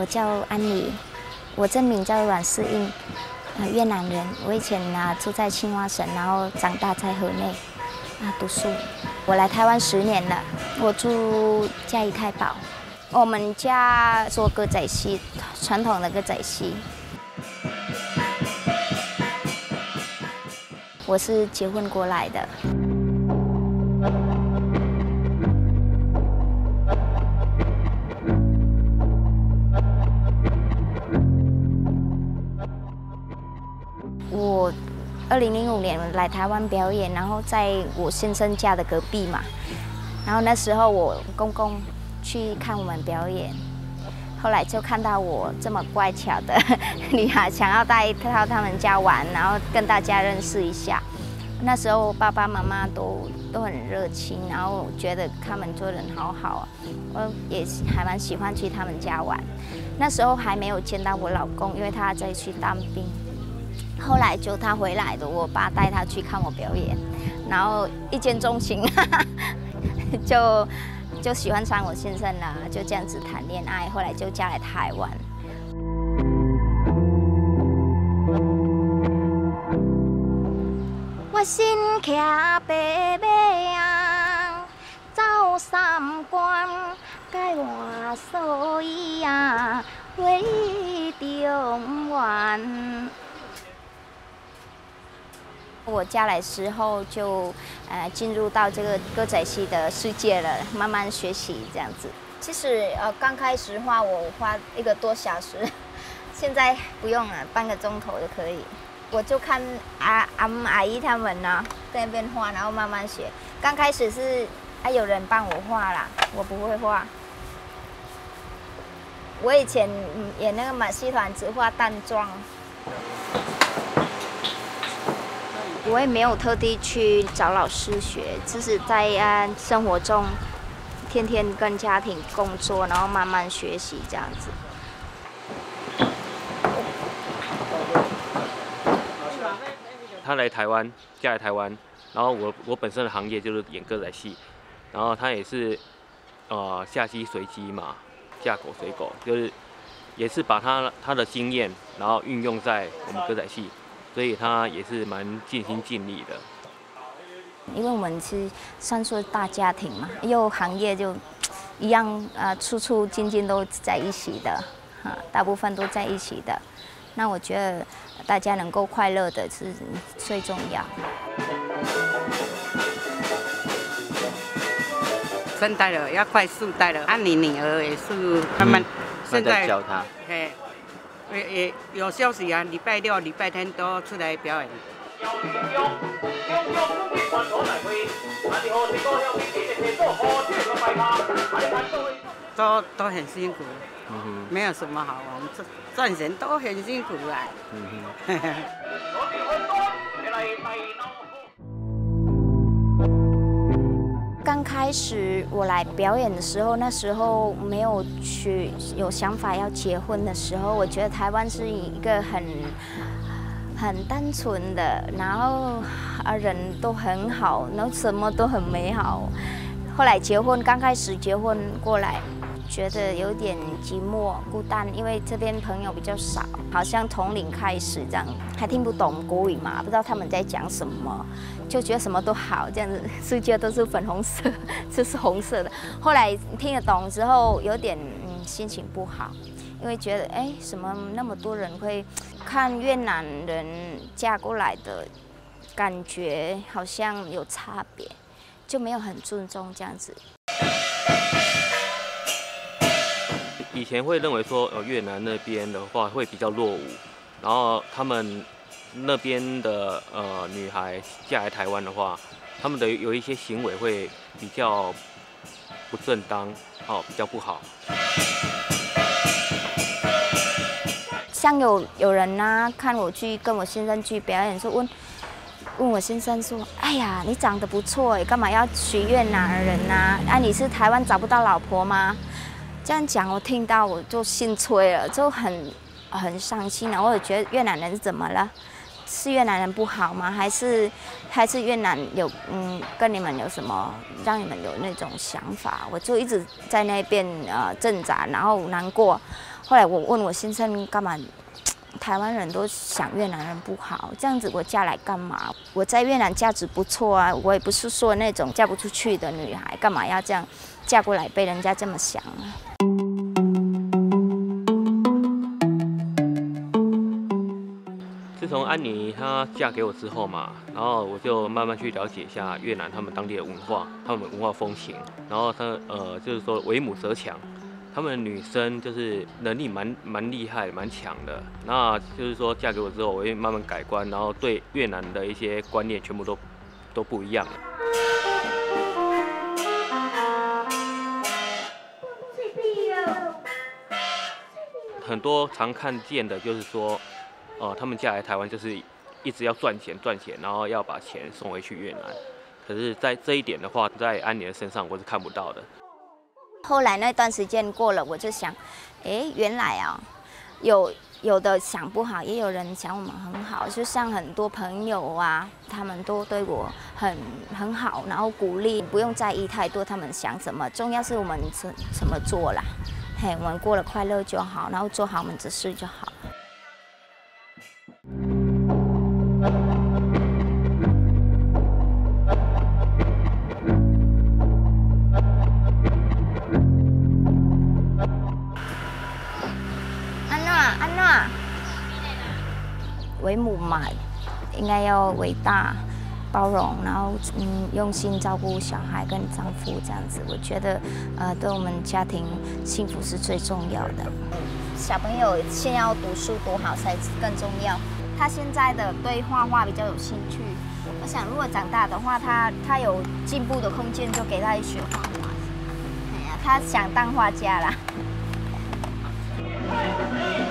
我叫安妮，我真名叫阮世英，越南人。我以前住在青蛙省，然后长大在河内读书。我来台湾10年了，我住嘉义太保。我们家做歌仔戏，传统的歌仔戏。我是结婚过来的。我2005年来台湾表演，然后在我先生家的隔壁嘛。然后那时候我公公去看我们表演，后来就看到我这么乖巧的女孩，想要带到他们家玩，然后跟大家认识一下。那时候爸爸妈妈都很热情，然后觉得他们做人好好啊，我也还蛮喜欢去他们家玩。那时候还没有见到我老公，因为他在去当兵。后来就他回来的，我爸带他去看我表演，然后一见钟情，就喜欢上我先生了，就这样子谈恋爱，后来就嫁来台湾。我身骑白马啊，走三关，改换所以啊，为中原。我嫁来之后就进入到这个歌仔戏的世界了，慢慢学习这样子。其实刚开始画我花1个多小时，现在不用了，半个钟头就可以。我就看阿姨他们呢在那边画，然后慢慢学。刚开始是有人帮我画啦，我不会画。我以前演那个马戏团只画淡妆。我也没有特地去找老师学，只是在生活中天天跟家庭工作，然后慢慢学习这样子。 他来台湾，嫁来台湾，然后我本身的行业就是演歌仔戏，然后他也是下鸡随鸡嘛，嫁狗随狗，就是也是把他的经验，然后运用在我们歌仔戏。所以他也是蛮尽心尽力的。 因为我们是算是大家庭嘛，又行业就一样出出进进都在一起的，大部分都在一起的。那我觉得大家能够快乐的是最重要。 生带了要快速带了，按你女儿也是慢慢现在教他。 也有休息啊，礼拜6、礼拜天都出来表演。都很辛苦，没有什么好玩，赚钱都很辛苦啊。 刚开始我来表演的时候，那时候没有有想法要结婚的时候，我觉得台湾是一个很单纯的，然后人都很好，然后什么都很美好。后来结婚，刚开始结婚过来，觉得有点寂寞孤单，因为这边朋友比较少，好像从零开始这样，还听不懂国语嘛，不知道他们在讲什么，就觉得什么都好，这样子世界都是粉红色，这是红色的。后来听得懂之后，有点心情不好，因为觉得什么那么多人会看越南人嫁过来的，感觉好像有差别，就没有很尊重这样子。 以前会认为说，越南那边的话会比较落伍，然后他们那边的女孩嫁来台湾的话，他们的有一些行为会比较不正当，比较不好。 像有人看我跟我先生去表演，说问我先生说：“哎呀，你长得不错，干嘛要娶越南人啊？你是台湾找不到老婆吗？”这样讲，我听到我就心碎了，就很伤心了。我也觉得越南人是怎么了？是越南人不好吗？还是越南有跟你们有什么让你们有那种想法？我就一直在那边挣扎，然后难过。 后来我问我先生干嘛？台湾人都想越南人不好，这样子我嫁来干嘛？我在越南价值不错啊，我也不是说那种嫁不出去的女孩，干嘛要这样嫁过来被人家这么想啊？ 自从安妮她嫁给我之后嘛，然后我就慢慢去了解一下越南他们当地的文化，他们文化风情，然后就是说为母则强。他们的女生就是能力蛮厉害、蛮强的。那就是说嫁给我之后，我会慢慢改观，然后对越南的一些观念全部都不一样了。很多常看见的就是说，他们嫁来台湾就是一直要赚钱，然后要把钱送回去越南。可是，在这一点的话，在安妮的身上我是看不到的。 后来那段时间过了，我就想，原来啊，有的想不好，也有人想我们很好。就像很多朋友啊，他们都对我很好，然后鼓励，不用在意太多他们想什么，重要是我们怎么做啦。嘿，我们过得快乐就好，然后做好我们的事就好。安娜，为母嘛，应该要伟大、包容，然后用心照顾小孩跟丈夫这样子。我觉得，对我们家庭幸福是最重要的。小朋友先要读书读好才更重要。他现在的对画画比较有兴趣，我想如果长大的话，他有进步的空间，就给他学画画。哎呀，他想当画家啦。